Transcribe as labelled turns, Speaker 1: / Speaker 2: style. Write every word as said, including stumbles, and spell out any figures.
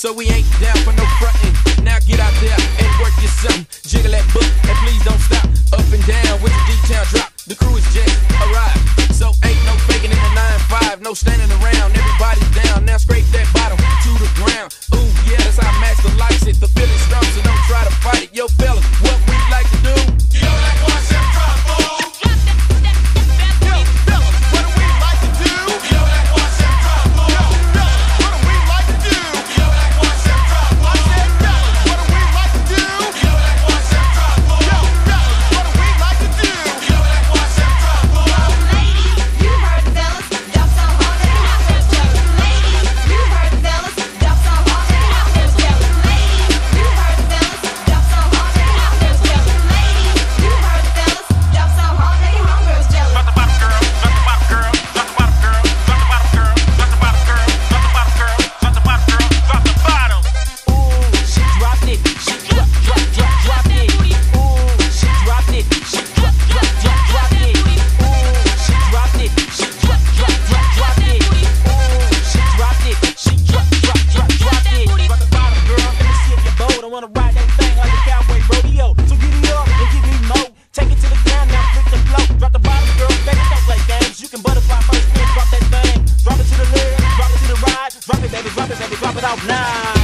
Speaker 1: so we ain't down for no frontin'. Now get out there and work your something. Jiggle that butt and please don't stop. Up and down with the D-Town drop. The crew is just arrived, so ain't no faking in the nine five. No standing around, everybody's down. Now scrape that bottom to the ground. Ooh, yeah, that's how Master likes it. The feeling's strong, so don't try to fight it. Yo, fellas, what we like to do? You know that one step drop, fool. Yo, fellas, what do we like to do? You know that one step drop, fool. Yo, fellas, what do we like to do? You know that one step drop, fool. I said, fellas, what do we like to do? You know that one step drop, fool. Yo, fellas, what do we like to do? You know that one step drop, fool.
Speaker 2: Ladies, you heard the fellas, drop so hard they can have them jealous. Ladies, you heard the fellas, drop so hard they can have them jealous. Ladies, you heard the fellas, drop so hard they can have them jealous. Ladies, you heard the fellas, drop so hard they can have girls jealous.
Speaker 3: Drop the bottom girl, drop the bottom girl, drop the bottom girl, drop the bottom girl, drop the bottom girl, drop the bottom girl, drop the bottom girl, drop the bottom.
Speaker 4: Ooh, she dropped it. She drop, drop, drop, dropped it. Ooh, she dropped it. She drop, drop, drop, dropped it. Ooh, she dropped it. She drop, drop, drop, dropped it. Ooh, she dropped it. She drop, drop, drop, dropped it. Drop the bottom, girl. Let me see if you're bold. I wanna ride that thing like a cowboy rodeo. So get it up and give me more. Take it to the ground now, flip the flow. Drop the bottom, girl. Baby, don't play games. You can butterfly first, then drop that thing. Drop it to the left, drop it to the right. Drop it, baby, drop it, baby, drop it off now.